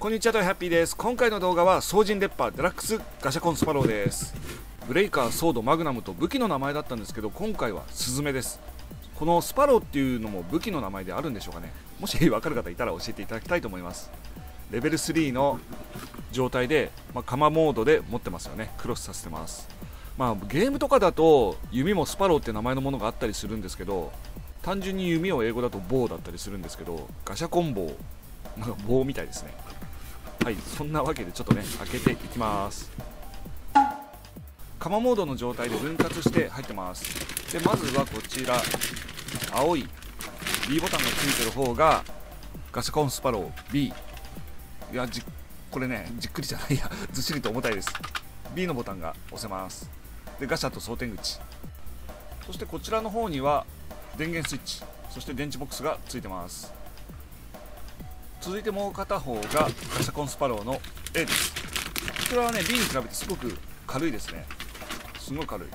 こんにちは、ハッピーです。今回の動画は総人レッパーデラックスガシャコンスパローです。ブレイカー、ソード、マグナムと武器の名前だったんですけど、今回はスズメです。このスパローっていうのも武器の名前であるんでしょうかね。もし分かる方いたら教えていただきたいと思います。レベル3の状態で、カマモードで持ってますよね。クロスさせてます。ゲームとかだと弓もスパローって名前のものがあったりするんですけど、単純に弓を英語だとボウだったりするんですけど、ガシャコンボウ、棒みたいですね。はい、そんなわけでちょっとね、開けていきます。カマモードの状態で分割して入ってます。でまずはこちら、青い B ボタンがついてる方がガシャコンスパロー B。 いや、これね、じっくりじゃないやずっしりと重たいです。 B のボタンが押せます。でガシャと装填口、そしてこちらの方には電源スイッチ、そして電池ボックスがついてます。続いてもう片方がガシャコンスパローの A です。こちらはね、 B に比べてすごく軽いですね。すごい軽い。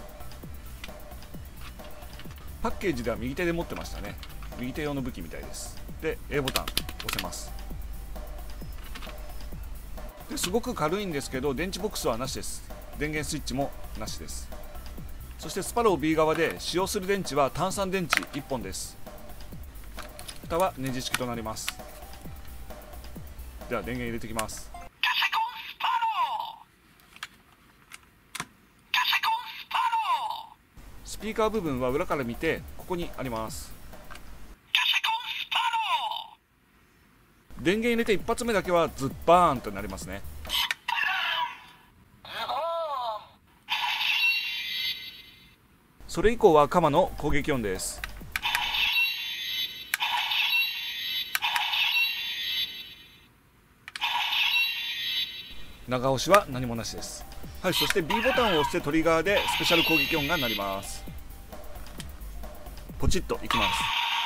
パッケージでは右手で持ってましたね。右手用の武器みたいです。で A ボタン押せます。ですごく軽いんですけど、電池ボックスはなしです。電源スイッチもなしです。そしてスパロー B 側で使用する電池は単3電池1本です。蓋はネジ式となります。では電源入れていきます。スピーカー部分は裏から見てここにあります。電源入れて一発目だけはズッバーンとなりますね。それ以降はカマの攻撃音です。長押しは何もなしです。はい、そして B ボタンを押してトリガーでスペシャル攻撃音が鳴ります。ポチッといきます。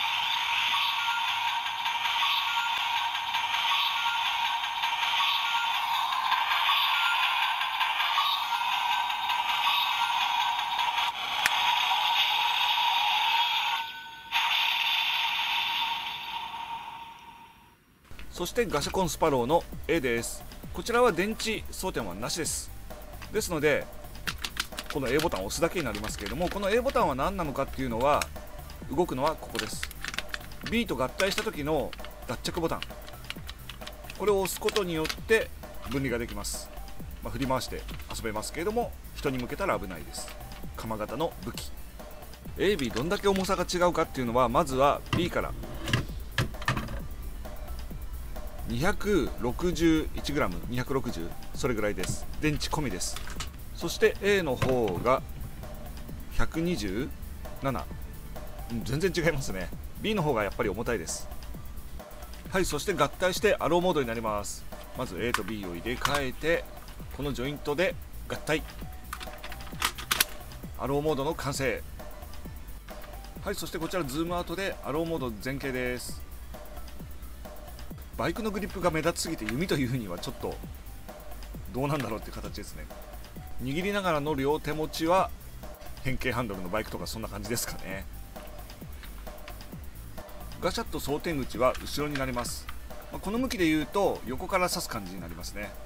そしてガシャコンスパローの A です。こちらは電池装填はなしです。ですのでこの A ボタンを押すだけになりますけれども、この A ボタンは何なのかっていうのは、動くのはここです。 B と合体した時の脱着ボタン、これを押すことによって分離ができます。振り回して遊べますけれども、人に向けたら危ないです。鎌型の武器 A、B どんだけ重さが違うかっていうのは、まずは B から261g、260、それぐらいです。電池込みです。そして A の方が127、全然違いますね。 B の方がやっぱり重たいです。はい、そして合体してアローモードになります。まず A と B を入れ替えて、このジョイントで合体、アローモードの完成。はい、そしてこちらズームアウトでアローモード前傾です。バイクのグリップが目立ちすぎて弓というにはちょっとどうなんだろうっていう形ですね。握りながらの両手持ちは変形ハンドルのバイクとかそんな感じですかね。ガシャッと装填口は後ろになります。この向きでいうと横から刺す感じになりますね。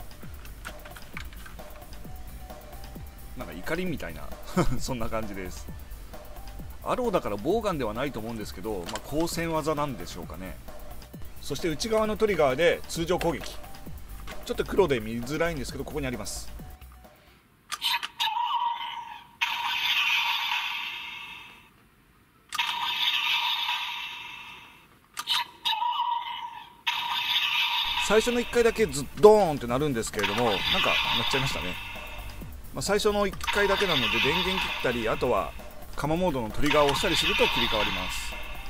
なんか怒りみたいなそんな感じです。アローだからボウガンではないと思うんですけど、光線技なんでしょうかね。そして内側のトリガーで通常攻撃、ちょっと黒で見づらいんですけど、ここにあります。最初の1回だけズッドーンってなるんですけれども、なんか鳴っちゃいましたね。最初の1回だけなので電源切ったり、あとはカマモードのトリガーを押したりすると切り替わります。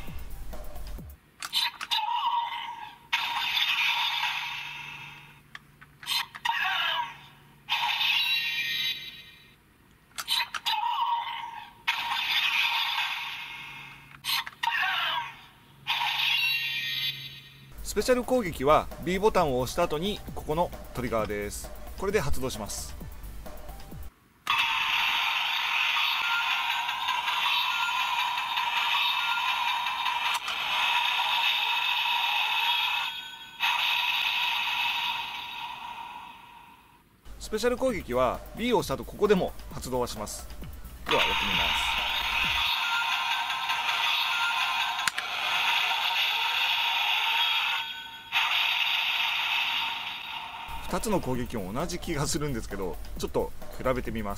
スペシャル攻撃は B ボタンを押した後にここのトリガーです。これで発動します。 スペシャル攻撃は B を押した後ここでも発動はします。ではやってみます。2つの攻撃も同じ気がするんですけど、ちょっと比べてみます。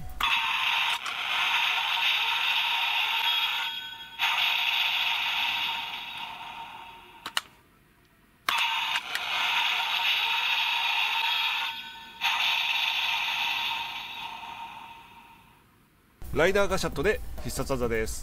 ライダーガシャットで必殺技です。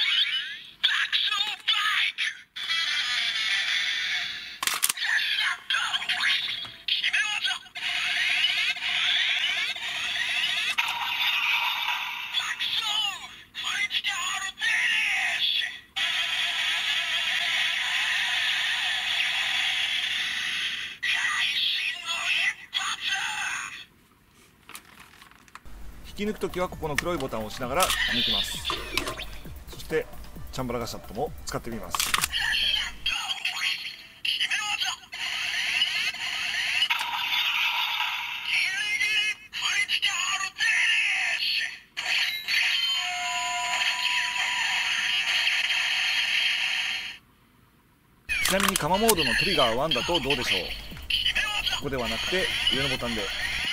引き抜くときはここの黒いボタンを押しながら抜きます。そしてチャンバラガシャットも使ってみます。ちなみに鎌モードのトリガー1だとどうでしょう。ここではなくて上のボタンで。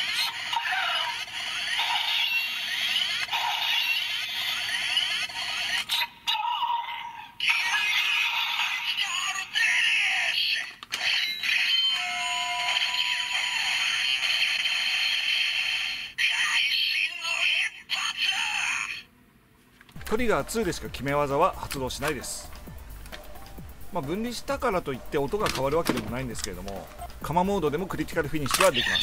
トリガー2でしか決め技は発動しないです。分離したからといって音が変わるわけでもないんですけれども、鎌モードでもクリティカルフィニッシュはできます。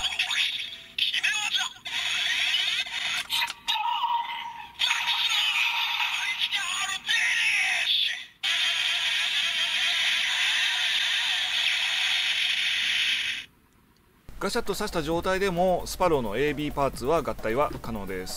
ガシャッと刺した状態でもスパローの AB パーツは合体は可能です。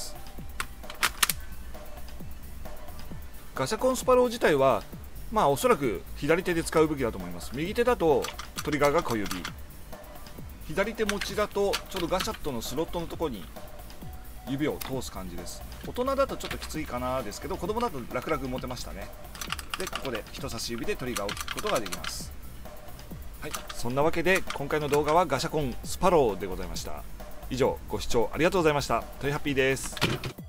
ガシャコンスパロー自体はおそらく左手で使う武器だと思います。右手だとトリガーが小指、左手持ちだとちょうどガシャットのスロットのところに指を通す感じです。大人だとちょっときついかなですけど、子供だと楽々持てましたね。でここで人差し指でトリガーを引くことができます。はい、そんなわけで今回の動画はガシャコンスパローでございました。以上ご視聴ありがとうございました。トイハッピーです。